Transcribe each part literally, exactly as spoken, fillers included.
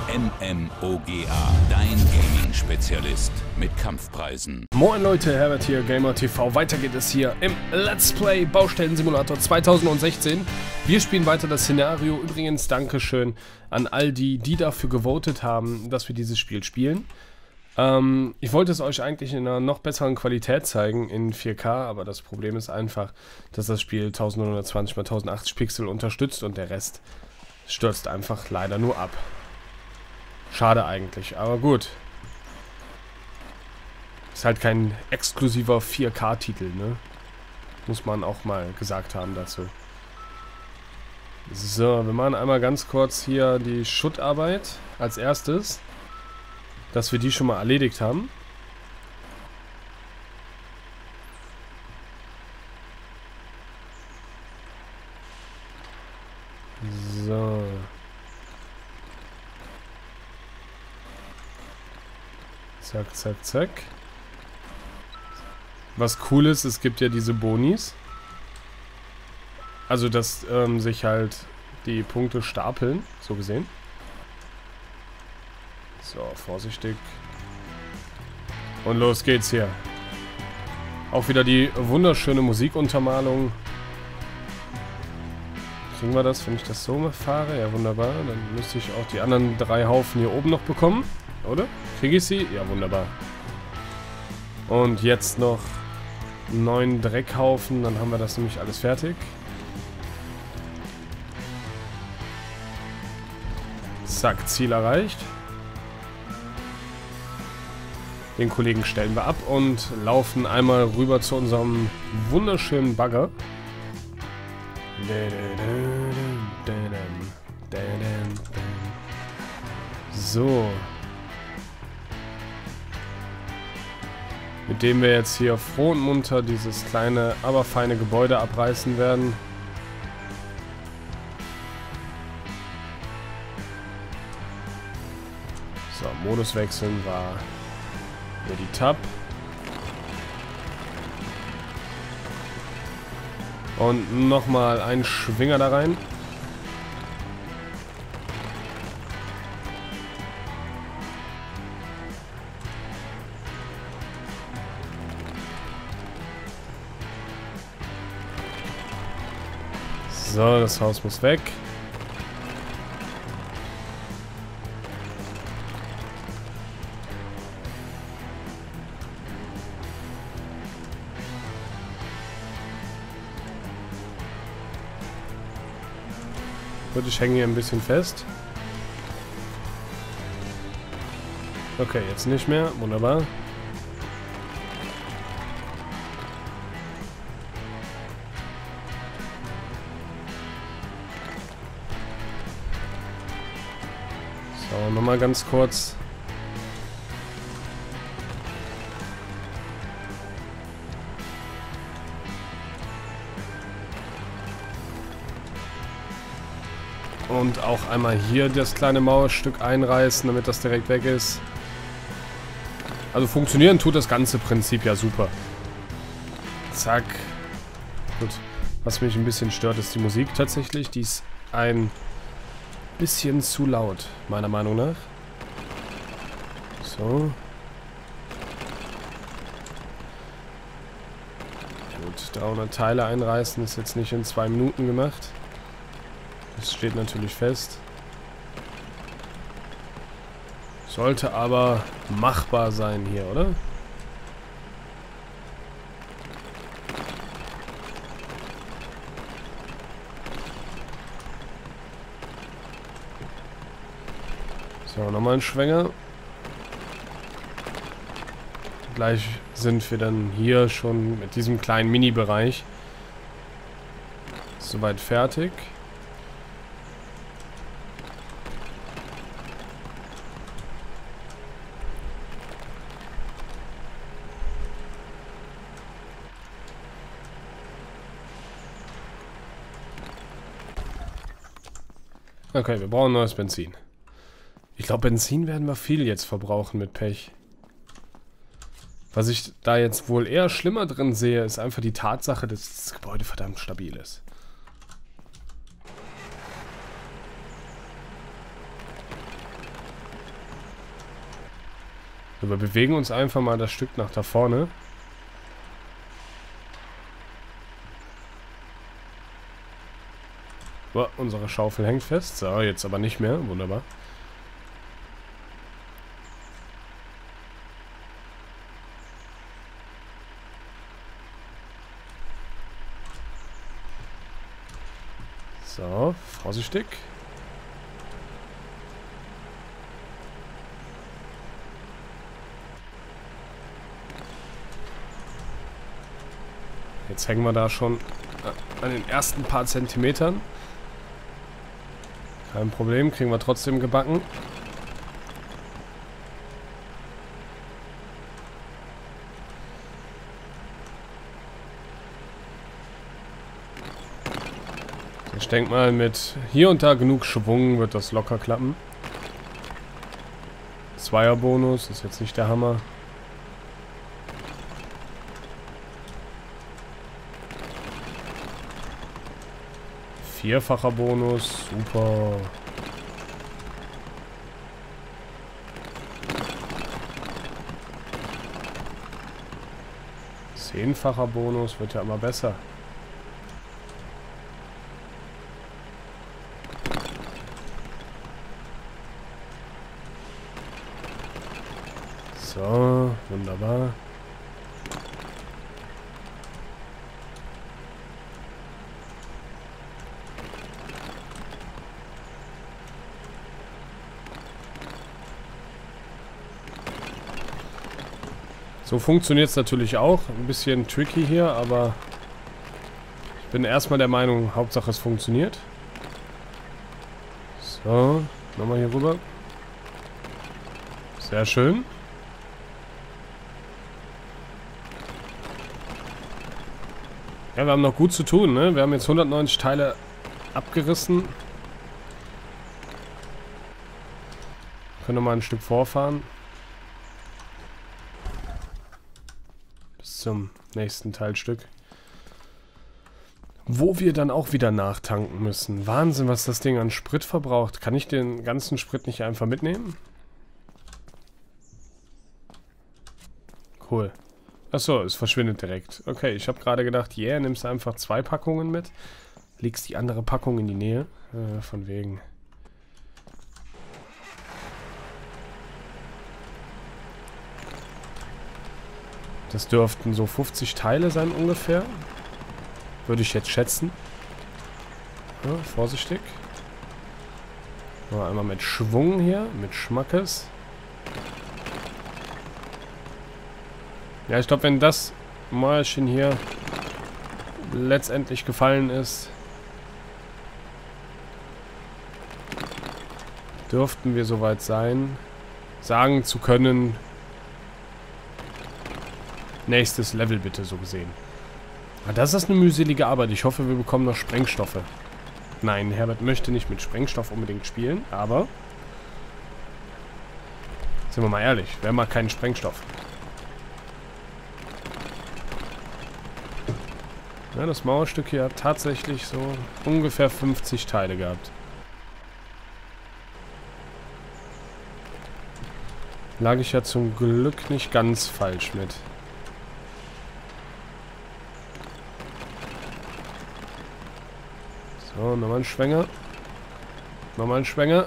MMOGA, dein Gaming-Spezialist mit Kampfpreisen. Moin Leute, Herbert hier, Gamer T V. Weiter geht es hier im Let's Play Baustellen-Simulator zweitausendsechzehn. Wir spielen weiter das Szenario. Übrigens, Dankeschön an all die, die dafür gewotet haben, dass wir dieses Spiel spielen. Ähm, ich wollte es euch eigentlich in einer noch besseren Qualität zeigen, in vier K, aber das Problem ist einfach, dass das Spiel neunzehnhundertzwanzig mal tausendachtzig Pixel unterstützt und der Rest stürzt einfach leider nur ab. Schade eigentlich, aber gut. Ist halt kein exklusiver vier K-Titel, ne? Muss man auch mal gesagt haben dazu. So, wir machen einmal ganz kurz hier die Schuttarbeit als erstes. Dass wir die schon mal erledigt haben. So. Zack, zack, zack. Was cool ist, es gibt ja diese Bonis. Also, dass ähm, sich halt die Punkte stapeln, so gesehen. So, vorsichtig. Und los geht's hier. Auch wieder die wunderschöne Musikuntermalung. Kriegen wir das, wenn ich das so fahre? Ja, wunderbar. Dann müsste ich auch die anderen drei Haufen hier oben noch bekommen. Oder? Kriege ich sie? Ja, wunderbar. Und jetzt noch neun Dreckhaufen. Dann haben wir das nämlich alles fertig. Zack, Ziel erreicht. Den Kollegen stellen wir ab und laufen einmal rüber zu unserem wunderschönen Bagger. So. Mit dem wir jetzt hier froh und munter dieses kleine, aber feine Gebäude abreißen werden. So, Modus wechseln war die Tab. Und nochmal einen Schwinger da rein. So, das Haus muss weg. Gut, ich hänge hier ein bisschen fest. Okay, jetzt nicht mehr. Wunderbar. So, nochmal ganz kurz. Und auch einmal hier das kleine Mauerstück einreißen, damit das direkt weg ist. Also funktionieren tut das ganze Prinzip ja super. Zack. Gut. Was mich ein bisschen stört, ist die Musik tatsächlich. Die ist ein bisschen zu laut, meiner Meinung nach. So. Gut, dreihundert Teile einreißen ist jetzt nicht in zwei Minuten gemacht. Das steht natürlich fest. Sollte aber machbar sein hier, oder? So, nochmal ein Schwenger. Gleich sind wir dann hier schon mit diesem kleinen Mini-Bereich soweit fertig. Okay, wir brauchen neues Benzin. Ich glaube, Benzin werden wir viel jetzt verbrauchen mit Pech. Was ich da jetzt wohl eher schlimmer drin sehe, ist einfach die Tatsache, dass das Gebäude verdammt stabil ist. Wir bewegen uns einfach mal das Stück nach da vorne. Oh, unsere Schaufel hängt fest. So, jetzt aber nicht mehr. Wunderbar. So, vorsichtig. Jetzt hängen wir da schon an den ersten paar Zentimetern. Kein Problem, kriegen wir trotzdem gebacken. Ich denke mal, mit hier und da genug Schwung wird das locker klappen. Zweierbonus ist jetzt nicht der Hammer. Vierfacher Bonus, super. Zehnfacher Bonus wird ja immer besser. So, wunderbar. So funktioniert es natürlich auch. Ein bisschen tricky hier, aber ich bin erstmal der Meinung, Hauptsache es funktioniert. So, nochmal hier rüber. Sehr schön. Ja, wir haben noch gut zu tun, ne? Wir haben jetzt hundertneunzig Teile abgerissen. Können wir mal ein Stück vorfahren. Bis zum nächsten Teilstück. Wo wir dann auch wieder nachtanken müssen. Wahnsinn, was das Ding an Sprit verbraucht. Kann ich den ganzen Sprit nicht einfach mitnehmen? Cool. Achso, es verschwindet direkt. Okay, ich habe gerade gedacht, yeah, nimmst du einfach zwei Packungen mit. Legst die andere Packung in die Nähe. Äh, von wegen. Das dürften so fünfzig Teile sein ungefähr. Würde ich jetzt schätzen. Ja, vorsichtig. Mal einmal mit Schwung hier, mit Schmackes. Ja, ich glaube, wenn das Malchen hier letztendlich gefallen ist, dürften wir soweit sein, sagen zu können, nächstes Level bitte, so gesehen. Aber das ist eine mühselige Arbeit. Ich hoffe, wir bekommen noch Sprengstoffe. Nein, Herbert möchte nicht mit Sprengstoff unbedingt spielen, aber sind wir mal ehrlich, wer mag keinen Sprengstoff? Ja, das Mauerstück hier hat tatsächlich so ungefähr fünfzig Teile gehabt. Lag ich ja zum Glück nicht ganz falsch mit. So, nochmal ein Schwenger. Nochmal ein Schwenger.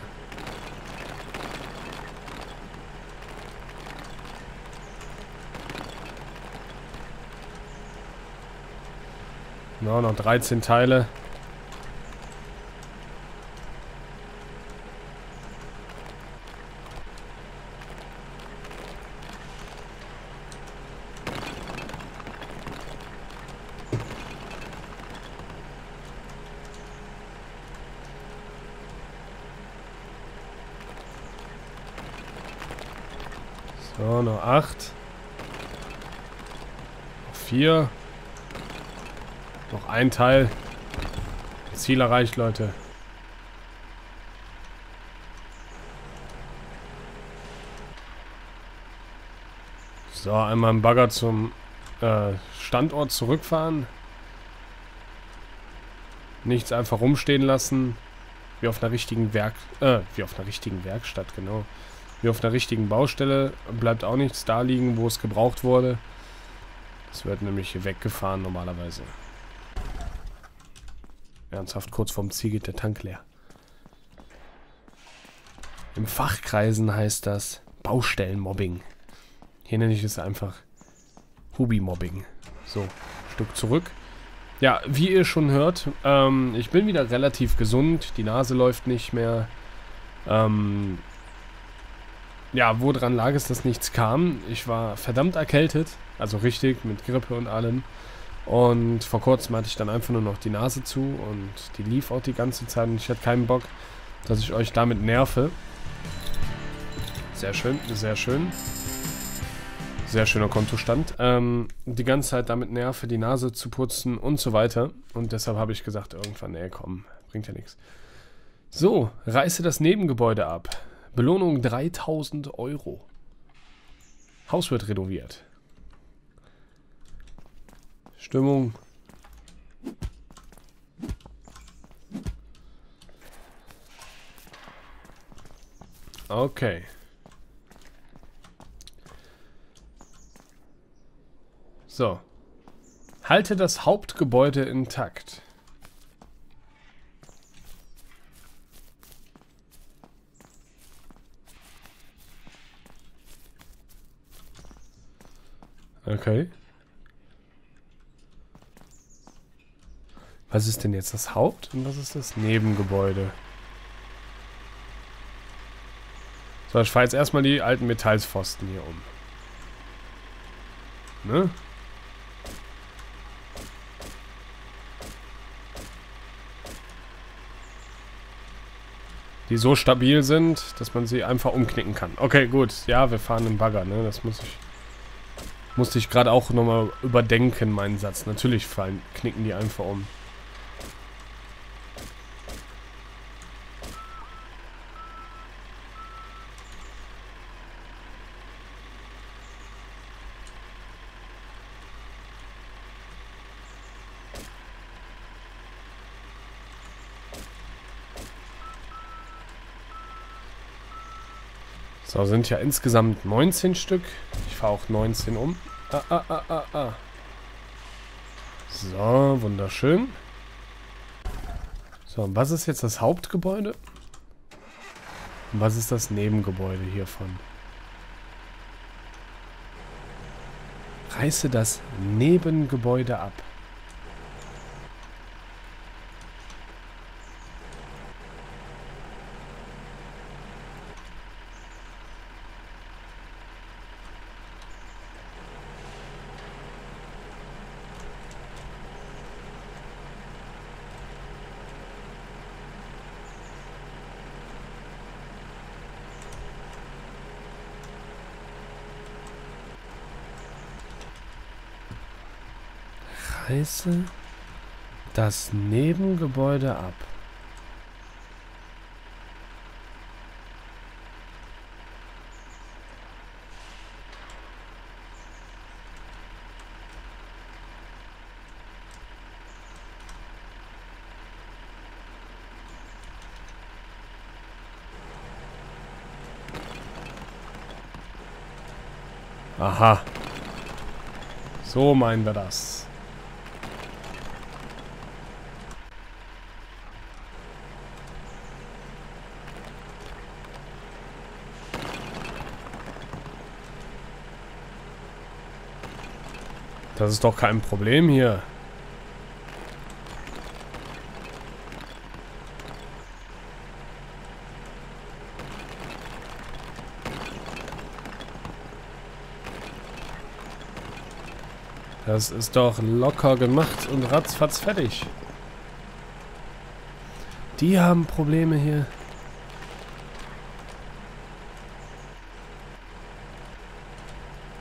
No, noch dreizehn Teile. So, noch acht. Noch vier. Noch ein Teil. Ziel erreicht, Leute. So, einmal im Bagger zum äh, Standort zurückfahren. Nichts einfach rumstehen lassen. Wie auf einer richtigen Werk... Äh, wie auf einer richtigen Werkstatt, genau. Wie auf einer richtigen Baustelle bleibt auch nichts da liegen, wo es gebraucht wurde. Das wird nämlich hier weggefahren normalerweise. Ernsthaft, kurz vorm Ziel geht der Tank leer. Im Fachkreisen heißt das Baustellenmobbing. Hier nenne ich es einfach Hubi-Mobbing. So, Stück zurück. Ja, wie ihr schon hört, ähm, ich bin wieder relativ gesund. Die Nase läuft nicht mehr. Ähm, ja, woran lag es, dass nichts kam? Ich war verdammt erkältet. Also richtig, mit Grippe und allem. Und vor kurzem hatte ich dann einfach nur noch die Nase zu. Und die lief auch die ganze Zeit. Und ich hatte keinen Bock, dass ich euch damit nerve. Sehr schön, sehr schön. Sehr schöner Kontostand. Ähm, die ganze Zeit damit nerve, die Nase zu putzen und so weiter. Und deshalb habe ich gesagt, irgendwann, nee, komm, bringt ja nichts. So, reiße das Nebengebäude ab. Belohnung dreitausend Euro. Haus wird renoviert. Stimmung. Okay. So. Halte das Hauptgebäude intakt. Okay. Was ist denn jetzt das Haupt und was ist das Nebengebäude? So, ich fahre jetzt erstmal die alten Metallpfosten hier um. Ne? Die so stabil sind, dass man sie einfach umknicken kann. Okay, gut. Ja, wir fahren im Bagger, ne? Das muss ich... Musste ich gerade auch nochmal überdenken, meinen Satz. Natürlich fallen, knicken die einfach um. So, sind ja insgesamt neunzehn Stück. Ich fahre auch neunzehn um. Ah, ah, ah, ah, ah. So, wunderschön. So, und was ist jetzt das Hauptgebäude? Und was ist das Nebengebäude hiervon? Reiße das Nebengebäude ab. Reiße das Nebengebäude ab. Aha. So meinen wir das. Das ist doch kein Problem hier. Das ist doch locker gemacht und ratzfatz fertig. Die haben Probleme hier.